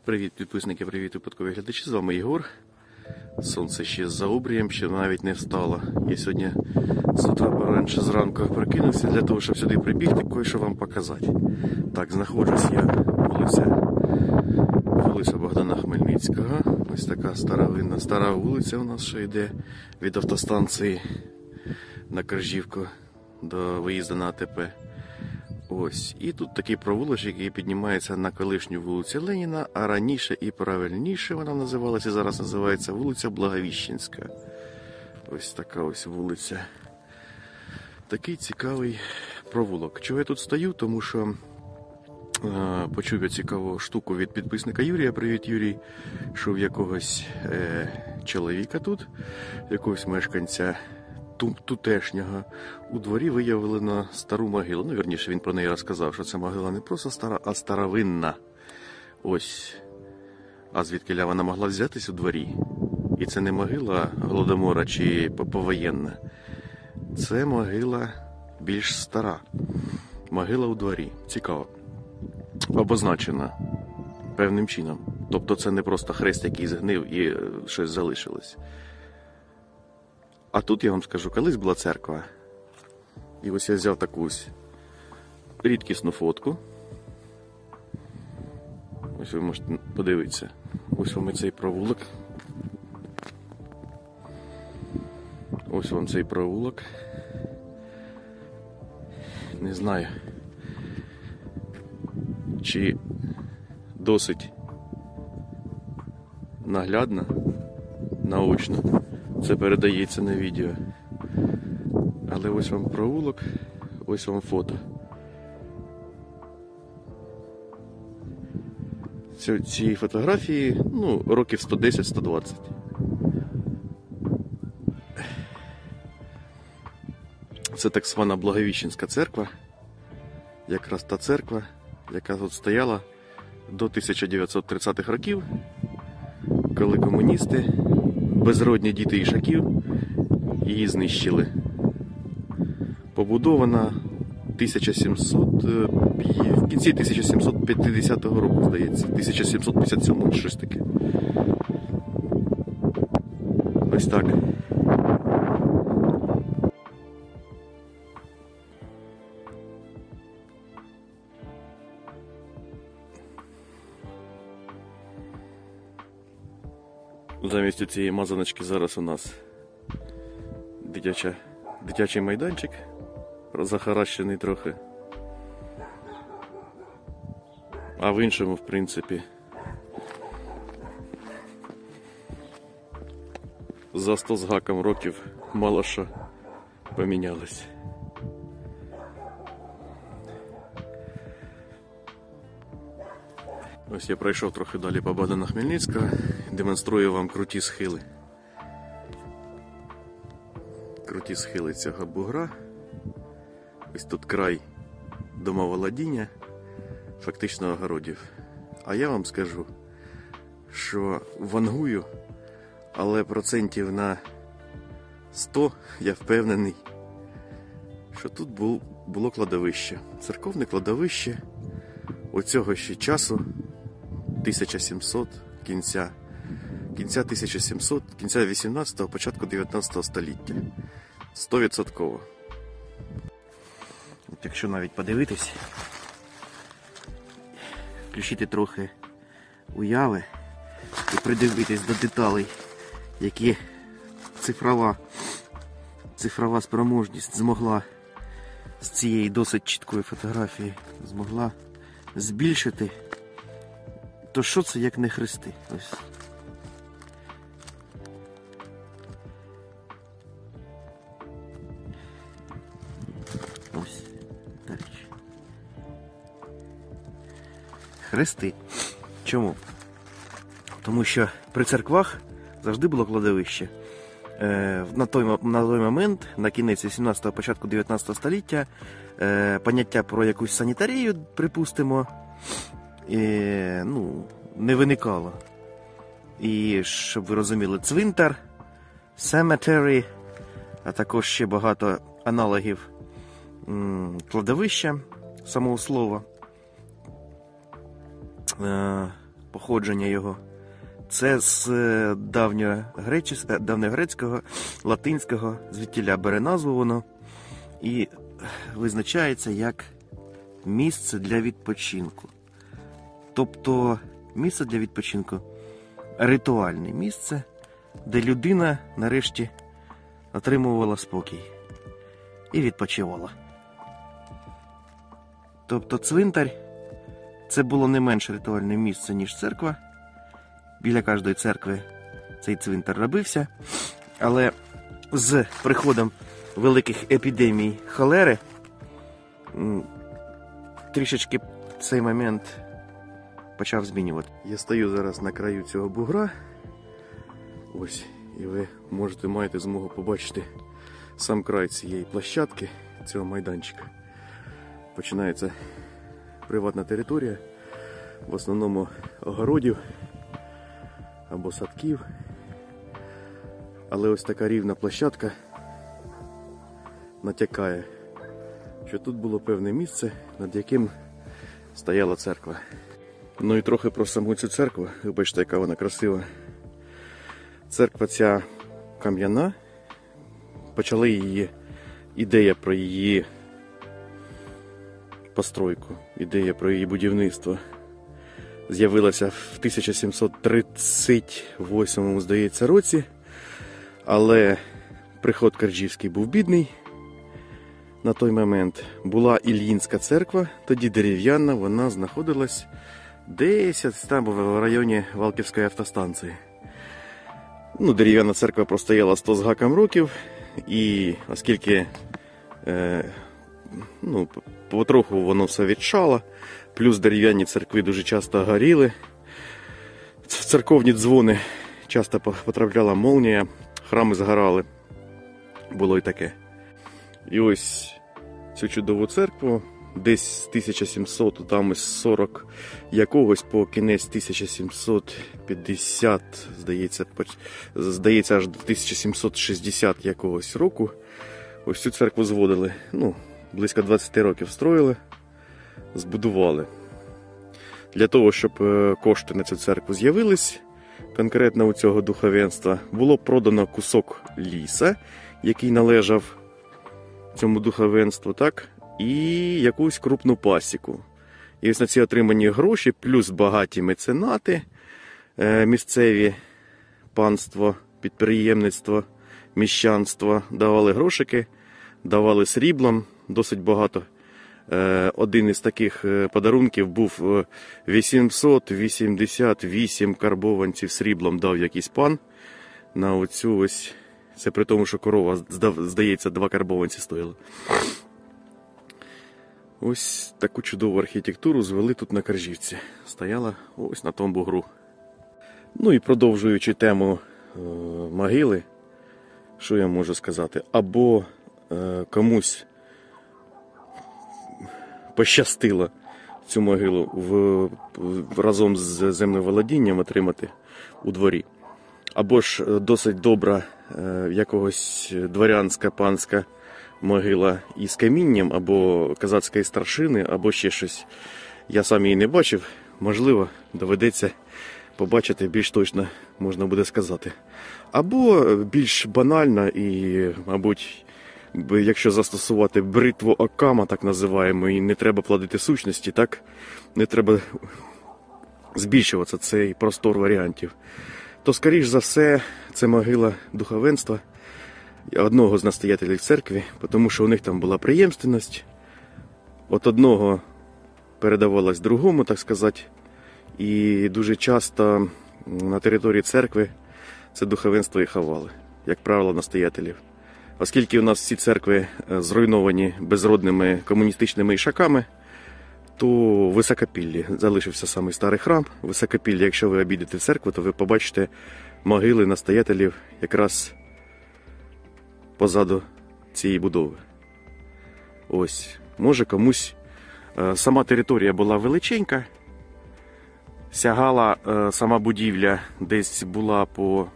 Привіт, підписники, привіт, випадкові глядачі, з вами Єгор. Сонце ще за обрієм, ще навіть не встало. Я сьогодні з утра поранше зранку прокинувся для того, щоб сюди прибігти, кое-що вам показати. Так, знаходжусь я вулиця Богдана Хмельницького. Ось така старовинна, стара вулиця у нас ще йде від автостанції на Коржівку до виїзду на АТП. Ось. І тут такий провулочок, який піднімається на колишню вулицю Леніна, а раніше і правильніше вона називалася, зараз називається вулиця Благовіщенська. Ось така ось вулиця. Такий цікавий провулок. Чого я тут стою? Тому що почув я цікаву штуку від підписника Юрія. Привіт, Юрій. Що в якогось чоловіка тут, якогось мешканця тутешнього, у дворі виявлено стару могилу. Ну, вірніше, він про неї розказав, що це могила не просто стара, а старовинна. Ось. А звідкиля вона могла взятись у дворі? І це не могила Голодомора чи повоєнна. Це могила більш стара. Могила у дворі. Цікаво. Обозначена певним чином. Тобто це не просто хрест, який згнив і щось залишилось. А тут, я вам скажу, колись була церква. І ось я взяв таку ось рідкісну фотку. Ось ви можете подивитися. Ось вам і цей провулок. Ось вам цей провулок. Не знаю, чи досить наглядно, наочно це передається на відео. Але ось вам провулок, ось вам фото. Ці фотографії, років 110-120. Це так звана Благовіщенська церква. Якраз та церква, яка тут стояла до 1930-х років, коли комуністи, безродні діти ішаків, її знищили. Побудована в кінці 1750 року, здається, 1757 чи щось таке. Ось так. Замість цієї мазаночки зараз у нас дитячий майданчик, захаращений трохи. А в іншому, в принципі, за 100 з гаком років мало що помінялось. Ось я пройшов трохи далі по Богдана Хмельницького, демонструю вам круті схили. Круті схили цього бугра. Ось тут край домоволодіння, фактично огородів. А я вам скажу, що вангую, але процентів на 100 я впевнений, що тут було кладовище. Церковне кладовище оцього ще часу, 1700, кінця 1700, кінця 18-го, початку 19 століття. 100%. Якщо навіть подивитись, включити трохи уяви і придивитись до деталей, які цифрова спроможність змогла з цієї досить чіткої фотографії змогла збільшити, то що це як не хрести? Ось. Ось. Так. Хрести. Чому? Тому що при церквах завжди було кладовище. На той момент, на кінець 18-го, початку 19 століття, поняття про якусь санітарію, припустимо, не виникало. І, щоб ви розуміли, цвинтар, cemetery, а також ще багато аналогів кладовища, самого слова. походження його. Це з давньогрецького, латинського, звідтіля бере назву воно і визначається як місце для відпочинку. Тобто місце для відпочинку – ритуальне місце, де людина нарешті отримувала спокій і відпочивала. Тобто цвинтар – це було не менш ритуальне місце, ніж церква. Біля кожної церкви цей цвинтар робився. Але з приходом великих епідемій холери трішечки цей момент почав змінювати. Я стою зараз на краю цього бугра. Ось, і ви маєте змогу побачити сам край цієї площадки, цього майданчика. Починається приватна територія, в основному огородів або садків. Але ось така рівна площадка натякає, що тут було певне місце, над яким стояла церква. Ну і трохи про саму цю церкву. Ви бачите, яка вона красива. Церква ця кам'яна. Почали її, ідея про її постройку, ідея про її будівництво з'явилася в 1738, здається, році. Але приход Каржівський був бідний. На той момент була Ільїнська церква, тоді дерев'яна, вона знаходилась десь там в районі Валківської автостанції. Ну, дерев'яна церква простояла 100 з гаком років, і оскільки потроху воно все відшало, плюс дерев'яні церкви дуже часто горіли, в церковні дзвони часто потрапляла молнія, храми згорали, було і таке. І ось цю чудову церкву десь з 1700, там із 40 якогось по кінець 1750, здається аж до 1760 якогось року, ось цю церкву зводили, близько 20 років строїли, збудували. Для того, щоб кошти на цю церкву з'явились, конкретно у цього духовенства, було продано кусок ліса, який належав цьому духовенству, так, і якусь крупну пасіку. І ось на ці отримані гроші, плюс багаті меценати, місцеві панство, підприємництво, міщанство давали грошики, давали сріблом, досить багато. Один із таких подарунків був 888 карбованців сріблом дав якийсь пан на оцю ось. Це при тому, що корова, здається, 2 карбованці стоїла. Ось таку чудову архітектуру звели тут на Каржівці. Стояла ось на тому бугру. Ну і продовжуючи тему могили, що я можу сказати? Або комусь пощастило цю могилу разом з землеволодінням отримати у дворі. Або ж досить добра якогось дворянська, панська могила із камінням, або козацької старшини, або ще щось. Я сам її не бачив, можливо, доведеться побачити, більш точно можна буде сказати. Або більш банально і, мабуть, якщо застосувати бритву Окама, так називаємо, і не треба плодити сущності, так, не треба збільшуватися цей простор варіантів, то, скоріш за все, це могила духовенства, одного з настоятелів церкви, тому що у них там була преємственність, от одного передавалось другому, так сказати, і дуже часто на території церкви це духовенство і ховали, як правило, настоятелів. Оскільки у нас всі церкви зруйновані безродними комуністичними ішаками, то в Високопіллі залишився самий старий храм. В Високопіллі, якщо ви обійдете церкву, то ви побачите могили настоятелів якраз позаду цієї будови. Ось, може комусь. Сама територія була величенька, сягала сама будівля, десь була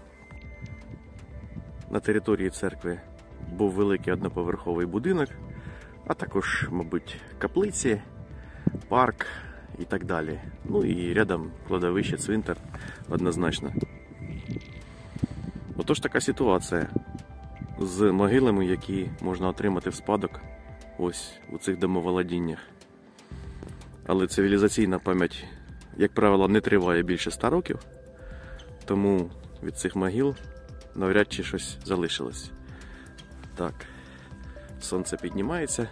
на території церкви був великий одноповерховий будинок, а також, мабуть, каплиці, парк і так далі. Ну і рядом кладовище, цвинтар однозначно. Отож така ситуація з могилами, які можна отримати в спадок ось у цих домоволодіннях. Але цивілізаційна пам'ять, як правило, не триває більше 100 років, тому від цих могил навряд чи щось залишилось. Так, сонце піднімається.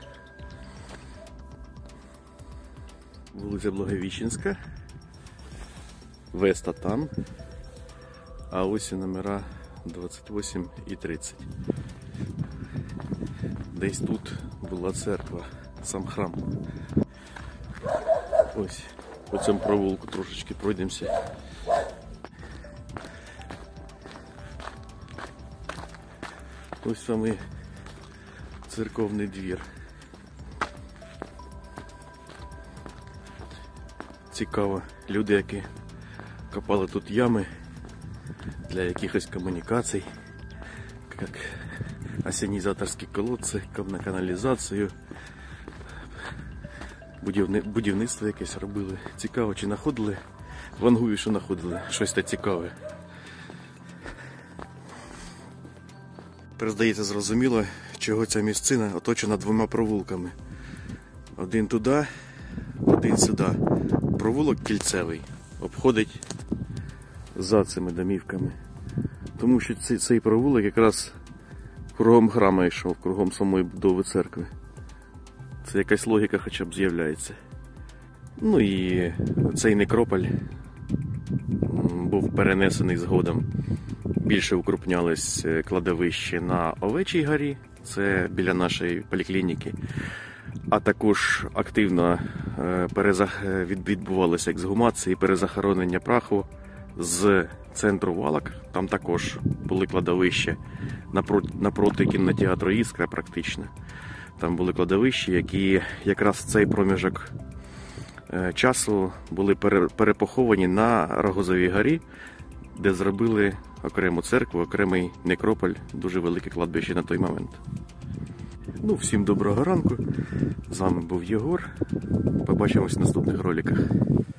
Вулиця Благовіщенська. Веста там. А ось і номера 28 і 30. Десь тут була церква, сам храм. Ось, по цьому провулку трошечки пройдемося. Ось саме церковний двір. Цікаво, люди, які копали тут ями для якихось комунікацій, як асенізаторські колодці, на каналізацію, будівництво якесь робили. Цікаво, чи знаходили, вангую, що знаходили, щось те цікаве. Тепер, здається, зрозуміло, чого ця місцина оточена двома провулками. Один туди, один сюди. Провулок кільцевий обходить за цими домівками. Тому що цей провулок якраз кругом храма йшов, кругом самої будови церкви. Це якась логіка хоча б з'являється. Ну і цей некрополь був перенесений згодом. Більше укрупнялось кладовище на Овечій горі, це біля нашої поліклініки. А також активно відбувалися ексгумації, перезахоронення праху з центру Валок. Там також були кладовища напроти кінотеатру «Іскра» практично. Там були кладовища, які якраз в цей проміжок часу були перепоховані на Рогозовій горі, де зробили окрему церкву, окремий некрополь, дуже велике кладбище на той момент. Ну, всім доброго ранку. З вами був Єгор. Побачимось в наступних роликах.